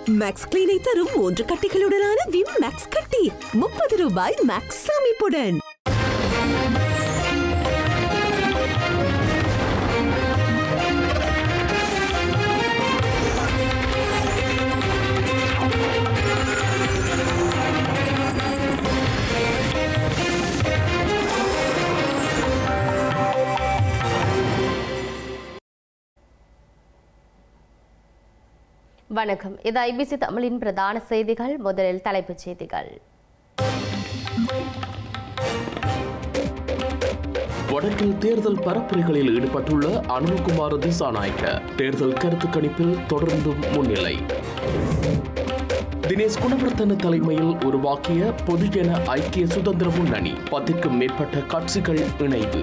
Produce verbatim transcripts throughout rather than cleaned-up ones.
Maths கிளீனை தரும் மூன்று கட்டிகளுடனான Vim maths கட்டி முப்பது ரூபாய் மேக்ஸ் அமைப்புடன். வணக்கம். இது ஐபிசி தமிழின் பிரதான செய்திகள். முதலில் தலைப்புச் செய்திகள். வடக்கில் தேர்தல் பரப்புரைகளில் ஈடுபட்டுள்ள அனுரகுமார திசாநாயக்க தேர்தல் கருத்து கணிப்பில் தொடர்ந்தும் முன்னிலை. தினேஷ் குணவர்த்தன தலைமையில் உருவாக்கிய பொதுஜன ஐக்கிய சுதந்திர முன்னணி பத்திற்கும் மேற்பட்ட கட்சிகள் இணைவு.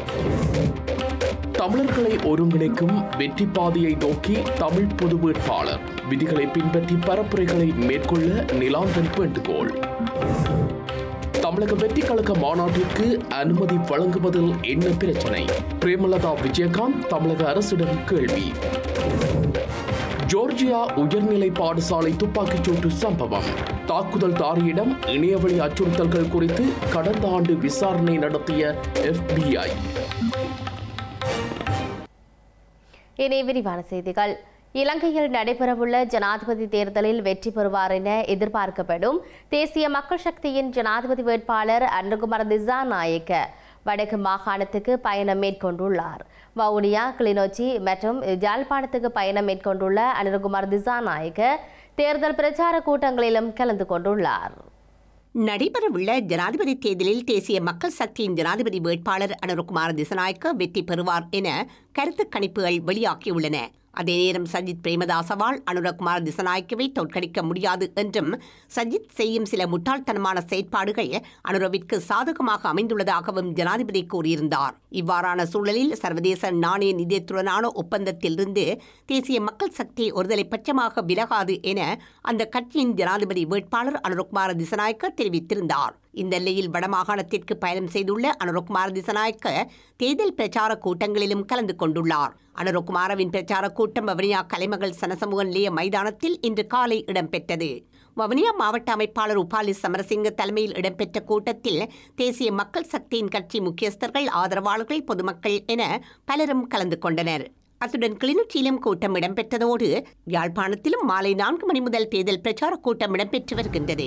தமிழர்களை ஒருங்கிணைக்கும் வெற்றி பாதையை நோக்கி தமிழ் பொது வேட்பாளர் விதிகளை பின்பற்றி பரப்புரைகளை மேற்கொள்ள நிலாந்தன் வேண்டுகோள். தமிழக வெற்றி கழக மாநாட்டிற்கு அனுமதி வழங்குவதில் என்ன பிரச்சனை? பிரேமலதா விஜயகாந்த் தமிழக அரசிடம் கேள்வி. ஜோர்ஜியா உயர்நிலை பாடசாலை துப்பாக்கிச்சூட்டு சம்பவம். தாக்குதல்தாரியிடம் இணையவழி அச்சுறுத்தல்கள் குறித்து கடந்த ஆண்டு விசாரணை நடத்திய எஃபிஐ. இனி விரிவான செய்திகள். இலங்கையில் நடைபெறவுள்ள ஜனாதிபதி தேர்தலில் வெற்றி பெறுவார் என எதிர்பார்க்கப்படும் தேசிய மக்கள் சக்தியின் ஜனாதிபதி வேட்பாளர் அனுரகுமார திசாநாயக்க வடக்கு மாகாணத்துக்கு பயணம் மேற்கொண்டுள்ளார். வவுனியா, கிளிநொச்சி மற்றும் யாழ்ப்பாணத்துக்கு பயணம் மேற்கொண்டுள்ள அனுரகுமார திசாநாயக்க தேர்தல் பிரச்சார கூட்டங்களிலும் கலந்து கொண்டுள்ளார். நடைபெறவுள்ள ஜனாதிபதி தேர்தலில் தேசிய மக்கள் சக்தியின் ஜனாதிபதி வேட்பாளர் அனுரகுமார திசாநாயக்க வெற்றி பெறுவார் என கருத்து கணிப்புகள் வெளியாகியுள்ளன. அதே நேரம் சஜித் பிரேமதாசவால் அனுரகுமார திசாநாயக்கவை தோற்கடிக்க முடியாது என்றும் சஜித் செய்யும் சில முட்டாள்தனமான செயற்பாடுகள் அனுரவிற்கு சாதகமாக அமைந்துள்ளதாகவும் ஜனாதிபதி கூறியிருந்தார். இவ்வாறான சூழலில் சர்வதேச நாணய நிதியத்துடனான ஒப்பந்தத்திலிருந்து தேசிய மக்கள் சக்தி ஒருதலை பட்சமாக விலகாது என அந்த கட்சியின் ஜனாதிபதி வேட்பாளர் அனுரகுமார திசாநாயக்க தெரிவித்திருந்தார். இந்த நிலையில் வடமாகாணத்திற்கு பயணம் செய்துள்ள அனுரகுமார திசாநாயக்க தேர்தல் பிரச்சார கூட்டங்களிலும் கலந்து கொண்டுள்ளார். அனுரகுமாரவின் பிரச்சார கூட்டம் வவுனியா கலைமகள் சனசமூக நிலைய மைதானத்தில் இன்று காலை இடம்பெற்றது. வவுனியா மாவட்ட அமைப்பாளர் உபாலி சமரசிங்க தலைமையில் இடம்பெற்ற கூட்டத்தில் தேசிய மக்கள் சக்தியின் கட்சி முக்கியஸ்தர்கள், ஆதரவாளர்கள், பொதுமக்கள் என பலரும் கலந்து கொண்டனர். அத்துடன் கிளிநொச்சியிலும் கூட்டம் இடம்பெற்றதோடு யாழ்ப்பாணத்திலும் மாலை நான்கு மணி முதல் தேர்தல் பிரச்சார கூட்டம் இடம்பெற்று வருகின்றது.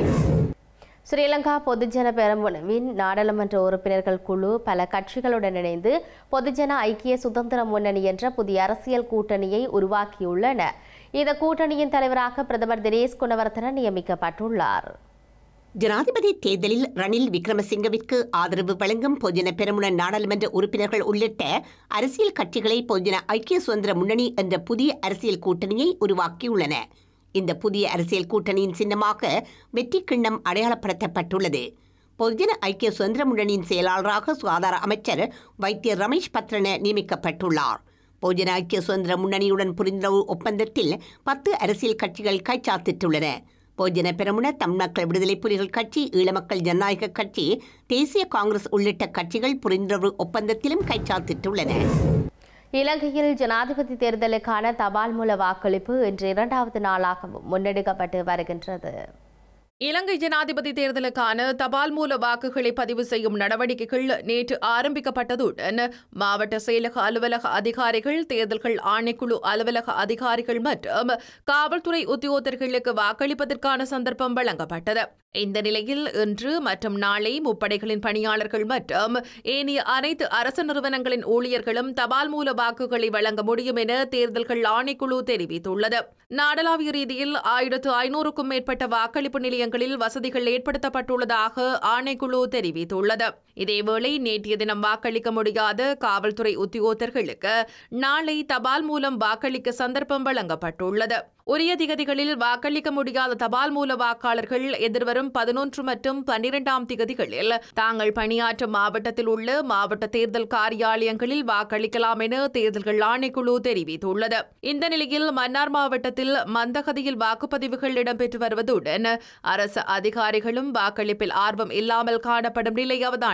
ஸ்ரீலங்கா பொதுஜன பெரமுனவின் நாடாளுமன்ற உறுப்பினர்கள் குழு பல கட்சிகளுடன் இணைந்து பொதுஜன ஐக்கிய சுதந்திர முன்னணி என்ற புதிய அரசியல் கூட்டணியை உருவாக்கியுள்ளன. இந்த கூட்டணியின் தலைவராக பிரதமர் தினேஷ் குணவர்த்தன நியமிக்கப்பட்டுள்ளார். ஜனாதிபதி தேர்தலில் ரணில் விக்ரமசிங்கவிற்கு ஆதரவு வழங்கும் பொதுஜன பெரமுன நாடாளுமன்ற உறுப்பினர்கள் உள்ளிட்ட அரசியல் கட்சிகளை பொதுஜன ஐக்கிய சுதந்திர முன்னணி என்ற புதிய அரசியல் கூட்டணியை உருவாக்கியுள்ளன. இந்த புதிய அரசியல் கூட்டணியின் சின்னமாக வெற்றி கிண்ணம் அடையாளப்படுத்தப்பட்டுள்ளது. பொதுஜன ஐக்கிய சுதந்திர முன்னணியின் செயலாளராக சுகாதார அமைச்சர் வைத்தியர் ரமேஷ் பத்ரன நியமிக்கப்பட்டுள்ளார். பொதுஜன ஐக்கிய சுதந்திர முன்னணியுடன் புரிந்துணர்வு ஒப்பந்தத்தில் பத்து அரசியல் கட்சிகள் கைச்சாத்திட்டுள்ளன. பொதுஜன பெரமுன, தமிழ்மக்கள் விடுதலை புலிகள் கட்சி, ஈழமக்கள் ஜனநாயக கட்சி, தேசிய காங்கிரஸ் உள்ளிட்ட கட்சிகள் புரிந்துணர்வு ஒப்பந்தத்திலும் கைச்சாத்திட்டுள்ளன. இலங்கையில் ஜனாதிபதி தேர்தலுக்கான தபால் மூல வாக்களிப்பு இன்று இரண்டாவது நாளாகவும் முன்னெடுக்கப்பட்டு வருகின்றது. இலங்கை ஜனாதிபதி தேர்தலுக்கான தபால் மூல வாக்குகளை பதிவு செய்யும் நடவடிக்கைகள் நேற்று ஆரம்பிக்கப்பட்டதுடன் மாவட்ட செயலக அலுவலக அதிகாரிகள், தேர்தல்கள் ஆணைக்குழு அலுவலக அதிகாரிகள் மற்றும் காவல்துறை உத்தியோகத்தர்களுக்கு வாக்களிப்பதற்கான சந்தர்ப்பம் வழங்கப்பட்டது. இந்த நிலையில் இன்று மற்றும் நாளை முப்படைகளின் பணியாளர்கள் மற்றும் ஏனைய அனைத்து அரசு நிறுவனங்களின் ஊழியர்களும் தபால் மூல வாக்குகளை வழங்க முடியும் என தேர்தல்கள் ஆணைக்குழு தெரிவித்துள்ளது. நாடளாவிய ரீதியில் ஆயிரத்து ஐநூறுக்கும் மேற்பட்ட வாக்களிப்பு நிலையங்களில் வசதிகள் ஏற்படுத்தப்பட்டுள்ளதாக ஆணைக்குழு தெரிவித்துள்ளது. இதேவேளை நேற்றைய தினம் வாக்களிக்க முடியாத காவல்துறை உத்தியோகத்தர்களுக்கு நாளை தபால் மூலம் வாக்களிக்க சந்தர்ப்பம் வழங்கப்பட்டுள்ளது. உரிய திகதிகளில் வாக்களிக்க முடியாத தபால் மூல வாக்காளர்கள் எதிர்வரும் பதினொன்று மற்றும் பன்னிரண்டாம் திகதிகளில் தாங்கள் பணியாற்றும் மாவட்டத்தில் உள்ள மாவட்ட தேர்தல் காரியாலயங்களில் வாக்களிக்கலாம் என தேர்தல்கள் ஆணைக்குழு தெரிவித்துள்ளது. இந்த நிலையில் மன்னார் மாவட்டத்தில் மந்தகதியில் வாக்குப்பதிவுகள் இடம்பெற்று வருவதுடன் அரசு அதிகாரிகளும் வாக்களிப்பில் ஆர்வம் இல்லாமல் காணப்படும் நிலை அவதானிக்கப்பட்டது.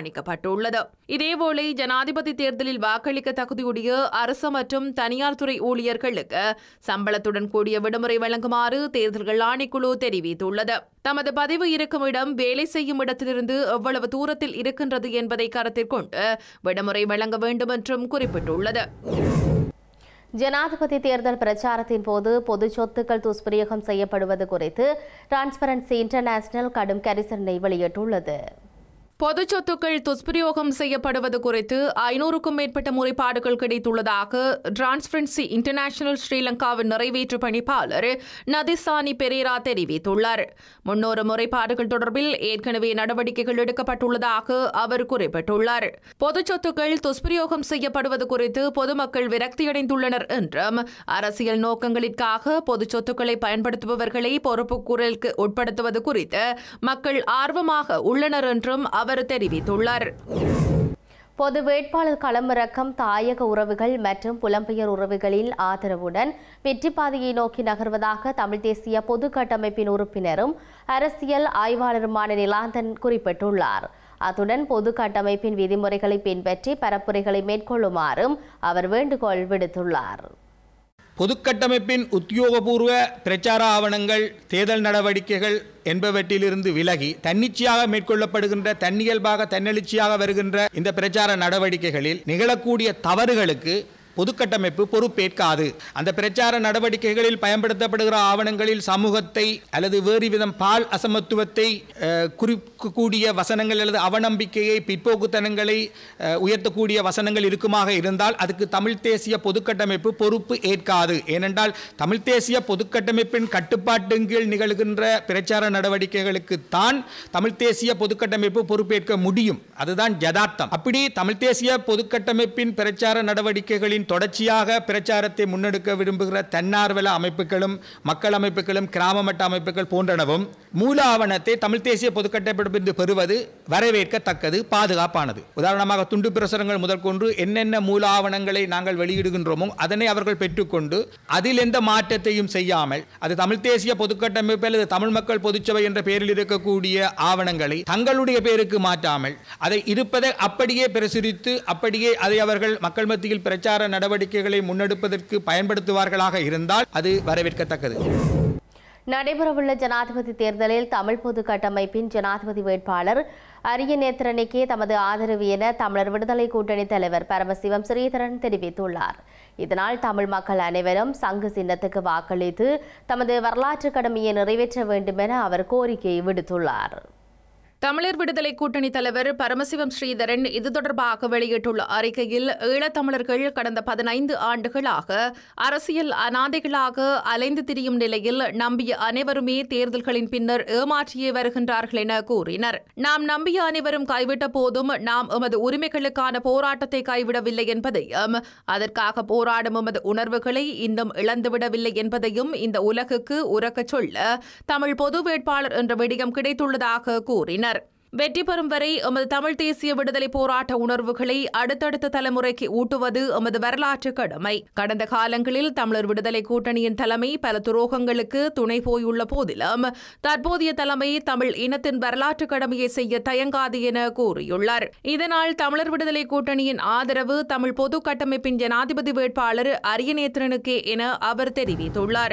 தீர்மானிக்கப்பட்டுள்ளது. இதேவேளை ஜனாதிபதி தேர்தலில் வாக்களிக்க தகுதியுடைய அரசு மற்றும் தனியார் துறை ஊழியர்களுக்கு சம்பளத்துடன் கூடிய விடுமுறை வழங்குமாறு தேர்தல்கள் ஆணைக்குழு தெரிவித்துள்ளது. தமது பதிவு இருக்கும் இடம் வேலை செய்யும் இடத்திலிருந்து எவ்வளவு தூரத்தில் இருக்கின்றது என்பதை கருத்தில் கொண்டு விடுமுறை வழங்க வேண்டும் என்றும் குறிப்பிட்டுள்ளது. ஜனாதிபதி தேர்தல் பிரச்சாரத்தின் போது பொது சொத்துக்கள் துஷ்பிரயோகம் செய்யப்படுவது குறித்து டிரான்ஸ்பரன்சி இன்டர்நேஷனல் கடும் கரிசனை வெளியிட்டுள்ளது. பொது சொத்துக்கள் துஷ்பிரயோகம் செய்யப்படுவது குறித்து ஐநூறுக்கும் மேற்பட்ட முறைப்பாடுகள் கிடைத்துள்ளதாக டிரான்ஸ்பரன்சி இன்டர்நேஷனல் ஸ்ரீலங்காவின் நிறைவேற்று பணிப்பாளர் நதிசானி பெரேரா தெரிவித்துள்ளார். முன்னூறு முறைப்பாடுகள் தொடர்பில் ஏற்கனவே நடவடிக்கைகள் எடுக்கப்பட்டுள்ளதாக அவர் குறிப்பிட்டுள்ளார். பொது சொத்துக்கள் துஷ்பிரயோகம் செய்யப்படுவது குறித்து பொதுமக்கள் விரக்தியடைந்துள்ளனர் என்றும் அரசியல் நோக்கங்களிற்காக பொது சொத்துக்களை பயன்படுத்துபவர்களை பொறுப்புக்கூறலுக்கு உட்படுத்துவது குறித்து மக்கள் ஆர்வமாக உள்ளனர் என்றும் அவர் தெரிவித்துள்ளார். பொது வேட்பாளர் களமிறக்கம் தாயக உறவுகள் மற்றும் புலம்பெயர் உறவுகளின் ஆதரவுடன் வெற்றி பாதையை நோக்கி நகர்வதாக தமிழ் தேசிய பொது கட்டமைப்பின் உறுப்பினரும் அரசியல் ஆய்வாளருமான நிலாந்தன் குறிப்பிட்டுள்ளார். அத்துடன் பொது கட்டமைப்பின் விதிமுறைகளை பின்பற்றி பரப்புரைகளை மேற்கொள்ளுமாறும் அவர் வேண்டுகோள் விடுத்துள்ளார். பொதுக்கட்டமைப்பின் உத்தியோகபூர்வ பிரச்சார ஆவணங்கள் தேர்தல் நடவடிக்கைகள் என்பவற்றிலிருந்து விலகி தன்னிச்சையாக மேற்கொள்ளப்படுகின்ற தன்னியல்பாக தன்னெழுச்சியாக வருகின்ற இந்த பிரச்சார நடவடிக்கைகளில் நிகழக்கூடிய தவறுகளுக்கு பொதுக்கட்டமைப்பு பொறுப்பேற்காது. அந்த பிரச்சார நடவடிக்கைகளில் பயன்படுத்தப்படுகிற ஆவணங்களில் சமூகத்தை அல்லது வேறு விதம் பால் அசமத்துவத்தை குறிக்கக்கூடிய வசனங்கள் அல்லது அவநம்பிக்கையை பிற்போக்குத்தனங்களை உயர்த்தக்கூடிய வசனங்கள் இருக்குமாக இருந்தால் அதுக்கு தமிழ் தேசிய பொதுக்கட்டமைப்பு பொறுப்பு ஏற்காது. ஏனென்றால் தமிழ் தேசிய பொதுக்கட்டமைப்பின் கட்டுப்பாட்டின் கீழ் நிகழ்கின்ற பிரச்சார நடவடிக்கைகளுக்கு தான் தமிழ் தேசிய பொதுக்கட்டமைப்பு பொறுப்பேற்க முடியும். அதுதான் யதார்த்தம். அப்படி தமிழ் தேசிய பொதுக்கட்டமைப்பின் பிரச்சார நடவடிக்கைகளின் தொடர்ச்சியாக பிரச்சாரத்தை முன்னெடுக்க விரும்புகிற தன்னார்வல அமைப்புகளும் மக்கள் அமைப்புகளும் கிராம மட்ட அமைப்புகள் போன்றனவும் மூல ஆவணத்தை தமிழ் தேசிய பொதுக்கட்டமைப்பிலிருந்து பெறுவது வரவேற்கத்தக்கது, பாதுகாப்பானது. உதாரணமாக துண்டு பிரசுரங்கள் முதல் கொண்டு என்னென்ன மூல ஆவணங்களை நாங்கள் வெளியிடுகின்றோமோ அதனை அவர்கள் பெற்றுக்கொண்டு அதில் எந்த மாற்றத்தையும் செய்யாமல் அது தமிழ் தேசிய பொதுக்கட்டமைப்பு அல்லது தமிழ் மக்கள் பொதுச்சபை என்ற பெயரில் இருக்கக்கூடிய ஆவணங்களை தங்களுடைய பேருக்கு மாற்றாமல் அதை இருப்பதை அப்படியே பிரசுரித்து அப்படியே அதை அவர்கள் மக்கள் மத்தியில் பிரச்சார நடவடிக்கைகளை முன்னெடுப்பதற்கு பயன்படுத்துவார்களாக இருந்தால் அது வரவேற்கத்தக்கது. நடைபெறவுள்ள ஜனாதிபதி தேர்தலில் தமிழ் பொது கட்டமைப்பின் ஜனாதிபதி வேட்பாளர் அரியநேத்திரனுக்கே தமது ஆதரவு என தமிழர் விடுதலை கூட்டணி தலைவர் பரமசிவம் ஸ்ரீதரன் தெரிவித்துள்ளார். இதனால் தமிழ் மக்கள் அனைவரும் சங்கு சின்னத்துக்கு வாக்களித்து தமது வரலாற்று கடமையை நிறைவேற்ற வேண்டும் என அவர் கோரிக்கை விடுத்துள்ளார். தமிழர் விடுதலை கூட்டணி தலைவர் பரமசிவம் ஸ்ரீதரன் இது தொடர்பாக வெளியிட்டுள்ள அறிக்கையில் ஈழத்தமிழர்கள் கடந்த பதினைந்து ஆண்டுகளாக அரசியல் அநாதைகளாக அலைந்து திரியும் நிலையில் நம்பிய அனைவருமே தேர்தல்களின் பின்னர் ஏமாற்றியே வருகின்றார்கள் என கூறினர். நாம் நம்பிய அனைவரும் கைவிட்ட போதும் நாம் எமது உரிமைகளுக்கான போராட்டத்தை கைவிடவில்லை என்பதையும் அதற்காக போராடும் எமது உணர்வுகளை இன்னும் இழந்துவிடவில்லை என்பதையும் இந்த உலகுக்கு உரக்கச் சொல்ல தமிழ் பொது வேட்பாளர் என்ற விடயம் கிடைத்துள்ளதாக கூறினர். வெற்றி பெறும் வரை எமது தமிழ் தேசிய விடுதலை போராட்ட உணர்வுகளை அடுத்தடுத்த தலைமுறைக்கு ஊட்டுவது எமது வரலாற்று கடமை. கடந்த காலங்களில் தமிழர் விடுதலை கூட்டணியின் தலைமை பல துரோகங்களுக்கு துணை போயுள்ள போதிலும் தற்போதைய தலைமை தமிழ் இனத்தின் வரலாற்று கடமையை செய்ய தயங்காது என கூறியுள்ளார். இதனால் தமிழர் விடுதலை கூட்டணியின் ஆதரவு தமிழ் பொது கட்டமைப்பின் ஜனாதிபதி வேட்பாளர் அரியநேத்திரனுக்கே என அவர் தெரிவித்துள்ளார்.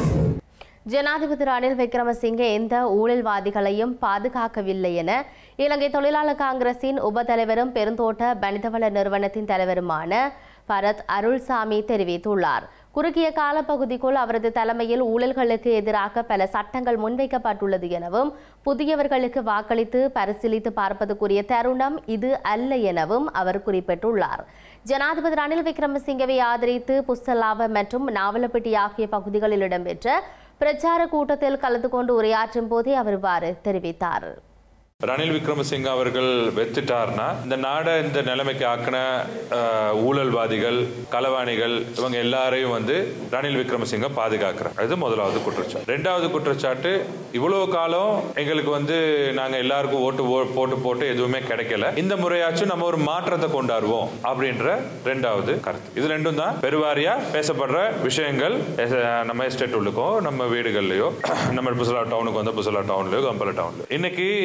ஜனாதிபதி ரணில் விக்ரமசிங்கே எந்த ஊழல்வாதிகளையும் பாதுகாக்கவில்லை என இலங்கை தொழிலாளர் காங்கிரசின் உபதலைவரும் பெருந்தோட்ட வனிதவள நிறுவனத்தின் தலைவருமான பரத் அருள்சாமி தெரிவித்துள்ளார். குறுகிய காலப்பகுதிக்குள் அவரது தலைமையில் ஊழல்களுக்கு எதிராக பல சட்டங்கள் முன்வைக்கப்பட்டுள்ளது எனவும் புதியவர்களுக்கு வாக்களித்து பரிசீலித்து பார்ப்பதற்குரிய தருணம் இது அல்ல எனவும் அவர் குறிப்பிட்டுள்ளார். ஜனாதிபதி ரணில் விக்ரமசிங்கவை ஆதரித்து புஸ்தலாவ மற்றும் நாவலப்பட்டி ஆகிய பகுதிகளில் இடம்பெற்ற பிரச்சார கூட்டத்தில் கலந்து கொண்டு உரையாற்றும் போதே அவர் இவ்வாறு தெரிவித்தார். ரணில் விக்ரமசிங்க அவர்கள் வெத்துட்டார்னா இந்த நாடை இந்த நிலைமைக்கு ஆக்கின ஊழல்வாதிகள், களவாணிகள் இவங்க எல்லாரையும் வந்து ரணில் விக்ரமசிங்க பாதுகாக்கிறார். அது முதலாவது குற்றச்சாட்டு. ரெண்டாவது குற்றச்சாட்டு, இவ்வளவு காலம் எங்களுக்கு வந்து நாங்க எல்லாருக்கும் ஓட்டு போட்டு போட்டு எதுவுமே கிடைக்கல, இந்த முறையாச்சும் நம்ம ஒரு மாற்றத்தை கொண்டாடுவோம் அப்படின்ற ரெண்டாவது கருத்து. இது ரெண்டும் தான் பெருவாரியா பேசப்படுற விஷயங்கள். நம்ம எஸ்டேட் உள்ளுக்கோ நம்ம வீடுகள்லயோ நம்ம புசலா டவுனுக்கு வந்து புசலா டவுன்லயோ கம்பல டவுன்லயோ இன்னைக்கு நாட்டு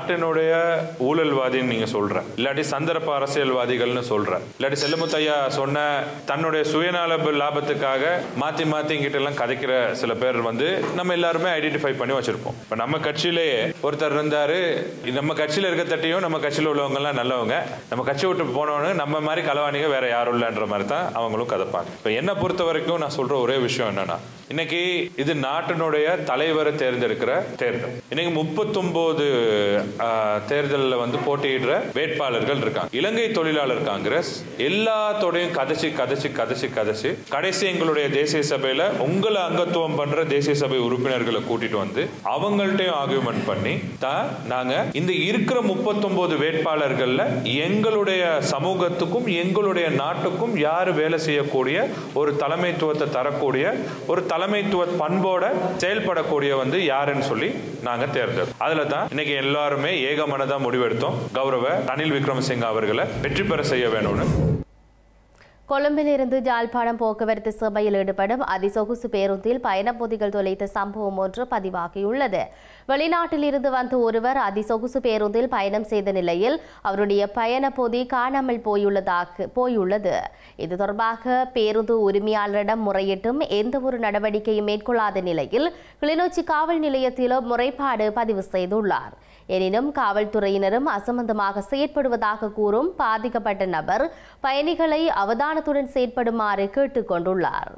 நாட்டினுடைய ஊழல்வாதின்னு நீங்க சொல்ற, இல்லாட்டி சந்தர்ப்ப அரசியல்வாதிகள்னு சொல்ற, இல்லாட்டி செல்லமுத்தையா சொன்ன தன்னுடைய சுயநல லாபத்துக்காக மாத்தி மாத்தி இங்கிட்ட எல்லாம் கதைக்கிற சில பேர் வந்து நம்ம எல்லாருமே ஐடென்டிஃபை பண்ணி வச்சிருப்போம். இப்ப நம்ம கட்சியிலேயே ஒருத்தர் இருந்தாரு, நம்ம கட்சியில இருக்க தட்டியும் நம்ம கட்சியில உள்ளவங்க எல்லாம் நல்லவங்க, நம்ம கட்சி விட்டு போனவங்க நம்ம மாதிரி களவாணிங்க வேற யாரும் இல்லைன்ற மாதிரி தான் அவங்களும் கதைப்பாங்க. இப்ப என்ன பொறுத்த வரைக்கும் நான் சொல்ற ஒரே விஷயம் என்னன்னா, இன்னைக்கு இது நாட்டினுடைய தலைவரை தேர்ந்தெடுக்கிற தேர்தல். இன்னைக்கு முப்பத்தி ஒன்பது தேர்தலில் வந்து போட்டியிடுற வேட்பாளர்கள் இருக்காங்க. இலங்கை தொழிலாளர் காங்கிரஸ் எல்லாத்தோடையும் கதைச்சு கதைச்சு கதைச்சு கதைச்சு கடைசி எங்களுடைய தேசிய சபையில உங்களை அங்கத்துவம் பண்ற தேசிய சபை உறுப்பினர்களை கூட்டிட்டு வந்து அவங்கள்ட்டையும் ஆர்கியூமெண்ட் பண்ணி தான் நாங்க இந்த இருக்கிற முப்பத்தி ஒன்பது வேட்பாளர்கள்ல எங்களுடைய சமூகத்துக்கும் எங்களுடைய நாட்டுக்கும் யாரு வேலை செய்யக்கூடிய ஒரு தலைமைத்துவத்தை தரக்கூடிய ஒரு தலைமைத்துவ பண்போட செயல்படக்கூடிய வந்து யாருன்னு சொல்லி நாங்க தேர்ந்தெடுத்தோம். அதுல தான் இன்னைக்கு எல்லாருமே ஏகமனதா முடிவெடுத்தோம், கௌரவ ரணில் விக்ரமசிங்க அவர்களை வெற்றி பெற செய்ய வேணும்னு. கொழும்பிலிருந்து ஜாழ்ப்பாணம் போக்குவரத்து சபையில் ஈடுபடும் அதிசொகுசு பேருந்தில் பயணப்பொதிகள் தொலைத்த சம்பவம் ஒன்று பதிவாகியுள்ளது. வெளிநாட்டில் இருந்து வந்த ஒருவர் அதிசொகுசு பேருந்தில் பயணம் செய்த நிலையில் அவருடைய பயணப்பொதி காணாமல் போயுள்ளதாக போயுள்ளது. இது தொடர்பாக பேருந்து உரிமையாளரிடம் முறையிட்டும் எந்த ஒரு நடவடிக்கையும் மேற்கொள்ளாத நிலையில் கிளிநொச்சி காவல் நிலையத்திலும் முறைப்பாடு பதிவு செய்துள்ளார். எனினும் காவல்துறையினரும் அசம்பந்தமாக செயற்படுவதாக கூறும் பாதிக்கப்பட்ட நபர் பயணிகளை அவதானத்துடன் செயற்படுமாறு கேட்டுக் கொண்டுள்ளார்.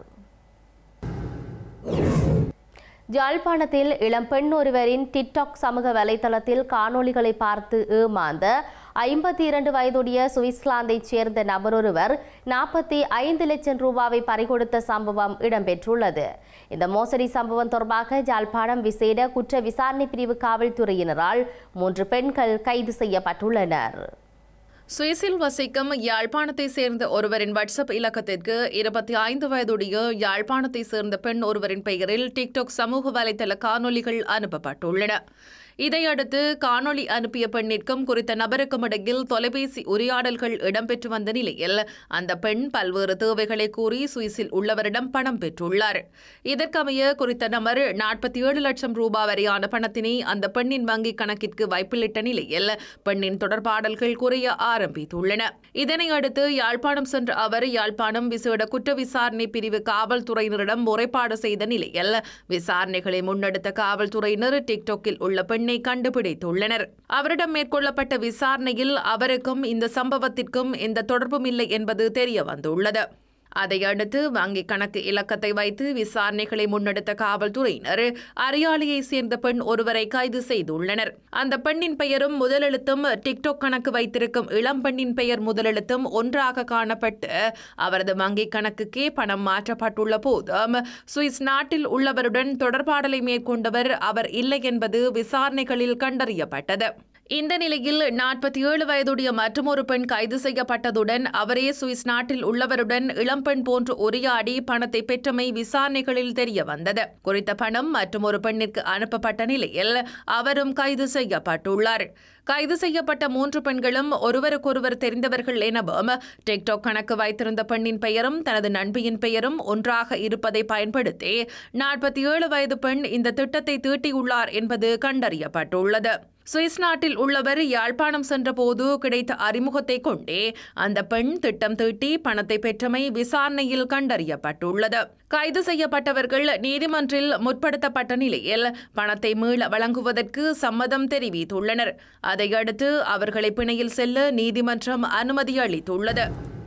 யாழ்ப்பாணத்தில் இளம்பெண் ஒருவரின் டிக்டாக் சமூக வலைதளத்தில் காணொளிகளை பார்த்து ஏமாந்த ஐம்பத்தி இரண்டு வயதுடைய சுவிட்சர்லாந்தைச் சேர்ந்த நபர் ஒருவர் நாற்பத்தி ஐந்து லட்சம் ரூபாவை பறிகொடுத்த சம்பவம் இடம்பெற்றுள்ளது. இந்த மோசடி சம்பவம் தொடர்பாக யாழ்ப்பாணம் விசேட குற்ற விசாரணை பிரிவு காவல்துறையினரால் மூன்று பெண்கள் கைது செய்யப்பட்டுள்ளனர். சுவிஸில் வசிக்கும் யாழ்ப்பாணத்தை சேர்ந்த ஒருவரின் வாட்ஸ்அப் இலக்கத்திற்கு இருபத்தி ஐந்து வயதுடைய யாழ்ப்பாணத்தை சேர்ந்த பெண் ஒருவரின் பெயரில் டிக்டாக் சமூக வலைதள காணொலிகள் அனுப்பப்பட்டுள்ளன. இதையடுத்து காணொலி அனுப்பிய பெண்ணிற்கும் குறித்த நபருக்கும் இடையில் தொலைபேசி உரையாடல்கள் இடம்பெற்று வந்த நிலையில் அந்த பெண் பல்வேறு தேவைகளை கூறி சுவிஸில் உள்ளவரிடம் பணம் பெற்றுள்ளார். இதற்கமைய குறித்த நபர் நாற்பத்தி ஏழு லட்சம் ரூபாய் வரையான பணத்தினை அந்த பெண்ணின் வங்கிக் கணக்கிற்கு வைப்பிலிட்ட நிலையில் பெண்ணின் தொடர்பாடல்கள் குறைய ஆரம்பித்துள்ளன. இதனையடுத்து யாழ்ப்பாணம் சென்ற அவர் யாழ்ப்பாணம் விசேட குற்ற விசாரணை பிரிவு காவல்துறையினரிடம் முறைப்பாடு செய்த நிலையில் விசாரணைகளை முன்னெடுத்த காவல்துறையினர் டிக்டாக்கில் உள்ள பெண்ணை கண்டுபிடித்துள்ளனர். அவரிடம் மேற்கொள்ளப்பட்ட விசாரணையில் அவருக்கும் இந்த சம்பவத்திற்கும் எந்த தொடர்பும் இல்லை என்பது தெரிய வந்துள்ளது. அதையடுத்து வங்கிக் கணக்கு இலக்கத்தை வைத்து விசாரணைகளை முன்னெடுத்த காவல்துறையினர் அரியாலையை சேர்ந்த பெண் ஒருவரை கைது செய்துள்ளனர். அந்த பெண்ணின் பெயரும் முதலெழுத்தும் டிக்டாக் கணக்கு வைத்திருக்கும் இளம்பெண்ணின் பெயர் முதலெழுத்தும் ஒன்றாக காணப்பட்டு அவரது வங்கிக் கணக்குக்கே பணம் மாற்றப்பட்டுள்ள போதும் சுவிஸ் நாட்டில் உள்ளவருடன் தொடர்பாடலை மேற்கொண்டவர் அவர் இல்லை என்பது விசாரணைகளில் கண்டறியப்பட்டது. இந்த நிலையில் நாற்பத்தி ஏழு வயதுடைய மற்றொரு பெண் கைது செய்யப்பட்டதுடன் அவரே சுவிஸ் நாட்டில் உள்ளவருடன் இளம்பெண் போன்று உரையாடி பணத்தை பெற்றமை விசாரணைகளில் தெரிய வந்தது. குறித்த பணம் மற்றொரு பெண்ணிற்கு அனுப்பப்பட்ட நிலையில் அவரும் கைது செய்யப்பட்டுள்ளார். கைது செய்யப்பட்ட மூன்று பெண்களும் ஒருவருக்கொருவர் தெரிந்தவர்கள் எனவும் டிக்டாக் கணக்கு வைத்திருந்த பெண்ணின் பெயரும் தனது நண்பியின் பெயரும் ஒன்றாக இருப்பதை பயன்படுத்தி நாற்பத்தி ஏழு வயது பெண் இந்த திட்டத்தை தீட்டியுள்ளார் என்பது கண்டறியப்பட்டுள்ளது. சுவிஸ் நாட்டில் உள்ளவர் யாழ்ப்பாணம் சென்றபோது கிடைத்த அறிமுகத்தை கொண்டே அந்த பெண் திட்டம் தீட்டி பணத்தை பெற்றமை விசாரணையில் கண்டறியப்பட்டுள்ளது. கைது செய்யப்பட்டவர்கள் நீதிமன்றில் முற்படுத்தப்பட்ட நிலையில் பணத்தை மீள வழங்குவதற்கு சம்மதம் தெரிவித்துள்ளனர். அதையடுத்து அவர்களை பிணையில் செல்ல நீதிமன்றம் அனுமதி அளித்துள்ளது.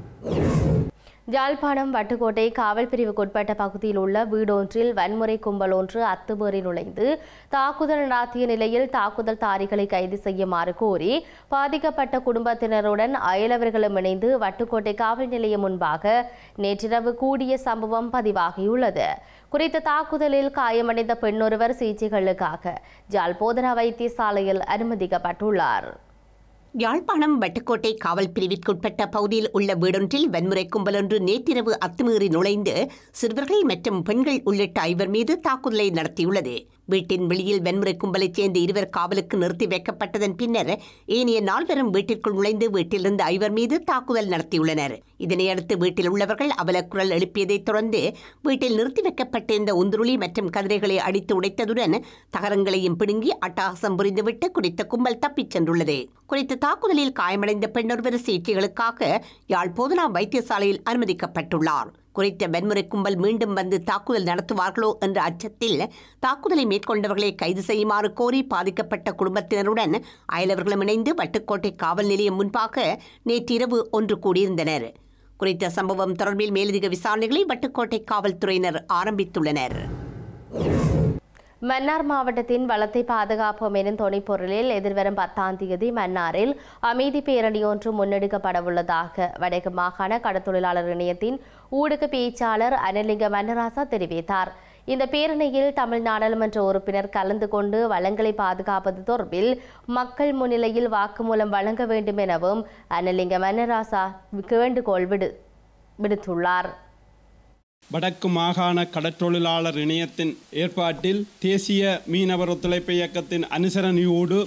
யாழ்ப்பாணம் வட்டுக்கோட்டை காவல் பிரிவுக்குட்பட்ட பகுதியில் உள்ள வீடொன்றில் வன்முறை கும்பல் ஒன்று அத்துமீறி நுழைந்து தாக்குதல் நடாத்திய நிலையில் தாக்குதல்தாரிகளை கைது செய்யுமாறு கோரி பாதிக்கப்பட்ட குடும்பத்தினருடன் அயலவர்களும் இணைந்து வட்டுக்கோட்டை காவல் நிலையம் முன்பாக நேற்றிரவு கூடிய சம்பவம் பதிவாகியுள்ளது. குறித்த தாக்குதலில் காயமடைந்த பெண்ணொருவர் சிகிச்சைகளுக்காக யாழ் போதனா வைத்தியசாலையில் அனுமதிக்கப்பட்டுள்ளார். யாழ்ப்பாணம் வட்டுக்கோட்டை காவல் பிரிவிற்குட்பட்ட பகுதியில் உள்ள வீடொன்றில் வன்முறை கும்பலொன்று நேற்றிரவு அத்துமீறி நுழைந்து சிறுவர்கள் மற்றும் பெண்கள் உள்ளிட்ட ஐவர் மீது தாக்குதலை நடத்தியுள்ளது. வீட்டின் வெளியில் வன்முறை கும்பலைச் சேர்ந்த இருவர் காவலுக்கு நிறுத்தி வைக்கப்பட்டதன் பின்னர் ஏனைய நால்வரும் வீட்டிற்குள் நுழைந்து வீட்டிலிருந்து ஐவர் மீது தாக்குதல் நடத்தியுள்ளனர். இதனையடுத்து வீட்டில் உள்ளவர்கள் அவலக்குரல் எழுப்பியதைத் தொடர்ந்து வீட்டில் நிறுத்தி வைக்கப்பட்டிருந்த உந்துருளி மற்றும் கதிரைகளை அடித்து உடைத்ததுடன் தகரங்களையும் பிடுங்கி அட்டகாசம் புரிந்துவிட்டு குறித்த கும்பல் தப்பிச் சென்றுள்ளது. குறித்த தாக்குதலில் காயமடைந்த பெண்ணொருவர் சிகிச்சைகளுக்காக யாழ் போதனா வைத்தியசாலையில் அனுமதிக்கப்பட்டுள்ளார். குறித்த வன்முறை கும்பல் மீண்டும் வந்து தாக்குதல் நடத்துவார்களோ என்ற அச்சத்தில் தாக்குதலை மேற்கொண்டவர்களை கைது செய்யுமாறு கோரி பாதிக்கப்பட்ட குடும்பத்தினருடன் அயலவர்களும் இணைந்து வட்டுக்கோட்டை காவல் நிலையம் முன்பாக நேற்றிரவு ஒன்று கூடியிருந்தனர். குறித்த சம்பவம் தொடர்பில் மேலதிக விசாரணைகளை வட்டுக்கோட்டை காவல்துறையினர் ஆரம்பித்துள்ளனர். மன்னார் மாவட்டத்தின் வளத்தை பாதுகாப்போம் எனும் துணைப்பொருளில் எதிர்வரும் பத்தாம் தேதி மன்னாரில் அமைதி பேரணி ஒன்று முன்னெடுக்கப்படவுள்ளதாக வடக்கு மாகாண கடற்தொழிலாளர் இணையத்தின் ஊடக பேச்சாளர் அனலிங்க மன்னராசா தெரிவித்தார். இந்த பேரணியில் தமிழ் நாடாளுமன்ற உறுப்பினர் கலந்து கொண்டு வளங்களை பாதுகாப்பது தொடர்பில் மக்கள் முன்னிலையில் வாக்குமூலம் வழங்க வேண்டும் எனவும் அனலிங்க மன்னராசா வேண்டுகோள் விடு விடுத்துள்ளார். வடக்கு மாகாண கடற்றொழிலாளர் இணையத்தின் ஏற்பாட்டில் தேசிய மீனவர் ஒத்துழைப்பு இயக்கத்தின் அனுசரணையோடு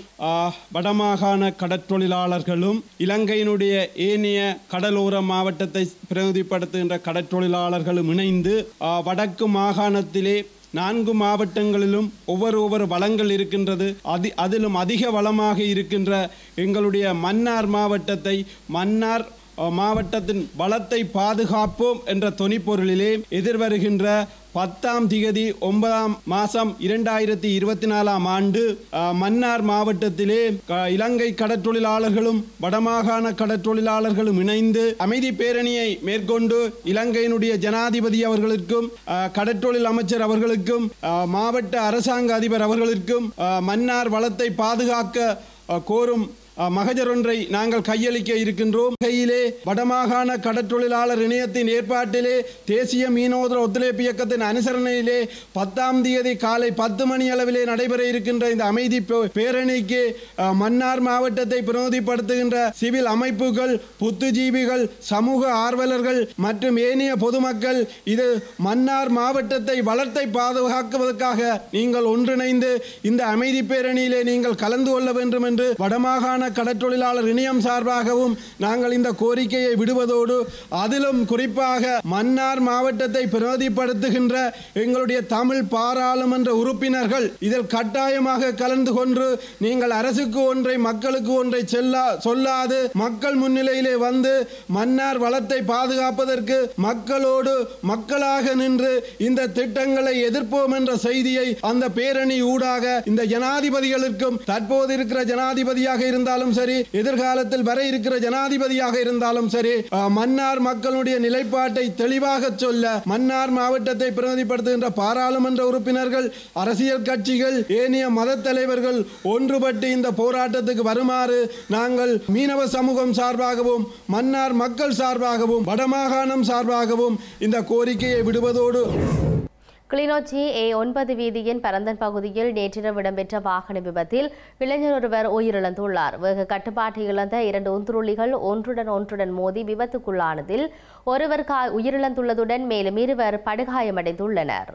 வடமாகாண கடற்றொழிலாளர்களும் இலங்கையினுடைய ஏனைய கடலோர மாவட்டத்தை பிரதிநிதிப்படுத்துகின்ற கடற்றொழிலாளர்களும் இணைந்து வடக்கு மாகாணத்திலே நான்கு மாவட்டங்களிலும் ஒவ்வொரு ஒவ்வொரு வளங்கள் இருக்கின்றது. அதி அதிலும் அதிக வளமாக இருக்கின்ற எங்களுடைய மன்னார் மாவட்டத்தை மன்னார் மாவட்டத்தின் வளத்தை பாதுகாப்போம் என்ற தொனிப்பொருளிலே எதிர்வருகின்ற பத்தாம் திகதி ஒன்பதாம் மாதம் இரண்டாயிரத்தி இருபத்தி நாலாம் ஆண்டு மன்னார் மாவட்டத்திலே இலங்கை கடற்றொழிலாளர்களும் வடமாகாண கடற்றொழிலாளர்களும் இணைந்து அமைதி பேரணியை மேற்கொண்டு இலங்கையினுடைய ஜனாதிபதி அவர்களுக்கும் கடற்றொழில் அமைச்சர் அவர்களுக்கும் மாவட்ட அரசாங்க அதிபர் அவர்களுக்கும் மன்னார் வளத்தை பாதுகாக்க கோரும் மகஜர் ஒன்றை நாங்கள் கையளிக்க இருக்கின்றோம். கையிலே வடமாகாண கடற்றொழிலாளர் இணையத்தின் ஏற்பாட்டிலே தேசிய மீனவர் ஒத்துழைப்பு இயக்கத்தின் அனுசரணையிலே பத்தாம் தேதி காலை பத்து மணி அளவிலே நடைபெற இருக்கின்ற இந்த அமைதி பேரணிக்கு மன்னார் மாவட்டத்தை பிரதிநிதிப்படுத்துகின்ற சிவில் அமைப்புகள், புத்துஜீவிகள், சமூக ஆர்வலர்கள் மற்றும் ஏனைய பொதுமக்கள் இது மன்னார் மாவட்டத்தை வளத்தை பாதுகாக்குவதற்காக நீங்கள் ஒன்றிணைந்து இந்த அமைதி பேரணியிலே நீங்கள் கலந்து கொள்ள வேண்டும் என்று வடமாகாண கடற்றொழிலாளர் இணையம் சார்பாகவும் நாங்கள் இந்த கோரிக்கையை விடுவதோடு அதிலும் குறிப்பாக மன்னார் மாவட்டத்தை பிரதிநிதிப்படுத்துகின்ற எங்களுடைய தமிழ் பாராளுமன்ற உறுப்பினர்கள் இதில் கட்டாயமாக கலந்து கொண்டு நீங்கள் அரசுக்கு ஒன்றை மக்களுக்கு ஒன்றை செல்லா சொல்லாது மக்கள் முன்னிலையிலே வந்து மன்னார் வளத்தை பாதுகாப்பதற்கு மக்களோடு மக்களாக நின்று இந்த திட்டங்களை எதிர்ப்போம் என்ற செய்தியை அந்த பேரணி ஊடாக இந்த ஜனாதிபதிகளுக்கும் தற்போது இருக்கிற ஜனாதிபதியாக இருந்தால் சரி எதிர்காலத்தில் வர இருக்கிற ஜனாதிபதியாக இருந்தாலும் சரி மன்னார் மக்களுடைய நிலைப்பாட்டை தெளிவாக சொல்ல மன்னார் மாவட்டத்தை பிரதிநிதிப்படுத்துகின்ற பாராளுமன்ற உறுப்பினர்கள், அரசியல் கட்சிகள், ஏனைய மத தலைவர்கள் ஒன்றுபட்டு இந்த போராட்டத்துக்கு வருமாறு நாங்கள் மீனவ சமூகம் சார்பாகவும் மன்னார் மக்கள் சார்பாகவும் வடமாகாணம் சார்பாகவும் இந்த கோரிக்கையை விடுவதோடு கிளிநொச்சி ஏ ஒன்பது வீதியின் பரந்தன் பகுதியில் நேற்றிரவு இடம்பெற்ற வாகன விபத்தில் இளைஞர் ஒருவர் உயிரிழந்துள்ளார். வேக கட்டுப்பாட்டை இழந்த இரண்டு உந்துருளிகள் ஒன்றுடன் ஒன்றுடன் மோதி விபத்துக்குள்ளானதில் ஒருவர் உயிரிழந்துள்ளதுடன் மேலும் இருவர் படுகாயமடைந்துள்ளனர்.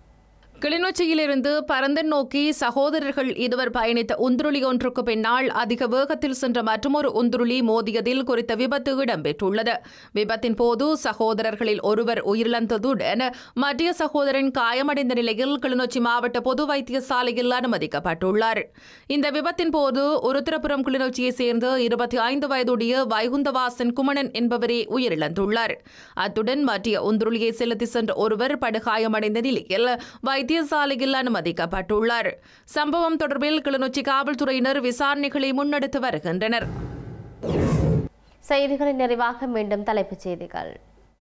கிளிநொச்சியிலிருந்து பரந்தன் நோக்கி சகோதரர்கள் இருவர் பயணித்த உந்துருளி ஒன்றுக்கு பின்னால் அதிக வேகத்தில் சென்ற மற்றொரு உந்துருளி மோதியதில் குறித்த விபத்து இடம்பெற்றுள்ளது. விபத்தின் போது சகோதரர்களில் ஒருவர் உயிரிழந்ததுடன் மற்ற சகோதரன் காயமடைந்த நிலையில் கிளிநொச்சி மாவட்ட பொது வைத்தியசாலையில் அனுமதிக்கப்பட்டுள்ளார். இந்த விபத்தின் போது உருத்திரபுரம் கிளிநொச்சியை சேர்ந்த இருபத்தி ஐந்து வயதுடைய வைகுந்தவாசன் குமணன் என்பவரே உயிரிழந்துள்ளார். அத்துடன் மற்ற உந்துருளியை செலுத்தி சென்ற ஒருவர் படுகாயமடைந்த நிலையில் வைத்திய வைத்தியசாலையில் அனுமதிக்கப்பட்டுள்ளார். சம்பவம் தொடர்பில் கிளிநொச்சி காவல்துறையினர் விசாரணைகளை முன்னெடுத்து வருகின்றனர். செய்திகளின் நிறைவாக மீண்டும் தலைப்புச் செய்திகள்.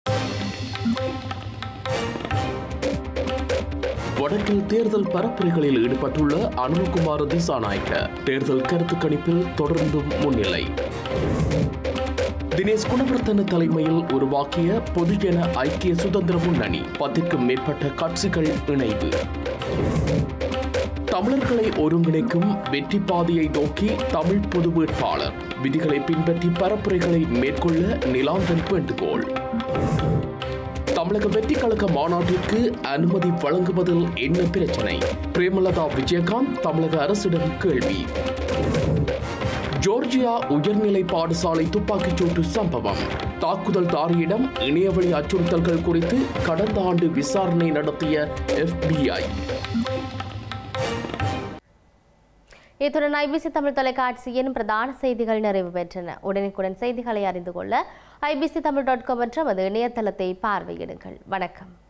வடக்கில் தேர்தல் பரப்புரைகளில் ஈடுபட்டுள்ள அனுகுமார திசாநாயக்க தேர்தல் கருத்து கணிப்பில் தொடர்ந்தும் முன்னிலை. தினேஷ் குணவர்த்தன தலைமையில் உருவாக்கிய பொதுஜன ஐக்கிய சுதந்திர முன்னணி பத்திற்கும் மேற்பட்ட கட்சிகள் இணைவு. தமிழர்களை ஒருங்கிணைக்கும் வெற்றி பாதையை நோக்கி தமிழ் பொது வேட்பாளர் விதிகளை பின்பற்றி பரப்புரைகளை மேற்கொள்ள நிலாந்தன் வேண்டுகோள். தமிழக வெற்றி கழக மாநாட்டிற்கு அனுமதி வழங்குவதில் என்ன பிரச்சனை? பிரேமலதா விஜயகாந்த் தமிழக அரசிடம் கேள்வி. ஜோர்ஜியா உயர்நிலை பாடசாலை துப்பாக்கிச்சூட்டு சம்பவம். தாக்குதல் தாரியிடம் இணையவழி அச்சுறுத்தல்கள் குறித்து கடந்த ஆண்டு விசாரணை நடத்திய எஃபிஐ. இத்துடன் ஐபிசி தமிழ் தொலைக்காட்சியின் பிரதான செய்திகள் நிறைவு பெற்றன. உடனுக்குடன் செய்திகளை அறிந்து கொள்ள ஐபிசி தமிழ் டாட் காம் என்ற நமது இணையதளத்தை பார்வையிடுங்கள். வணக்கம்.